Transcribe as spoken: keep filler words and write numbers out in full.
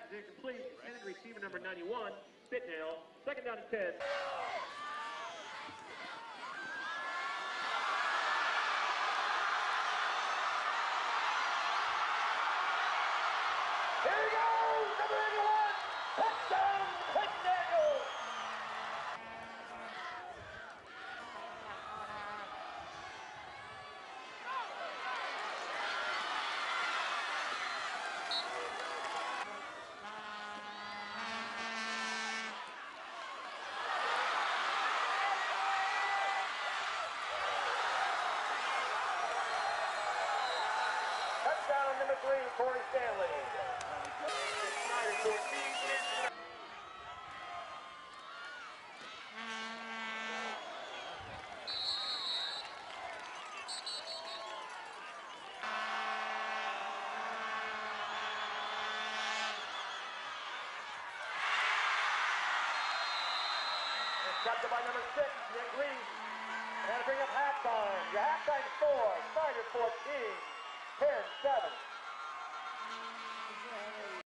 is incomplete. Intended receiver number ninety-one, Spitnail. Second down and ten. Here he goes, number eighty-one, touchdown, Quentin Daniels. Touchdown number three, Corey Stanley. Captured by number six, Nick Reese. And to bring up halftime. Your halftime score, Snyder fourteen, Penn seven.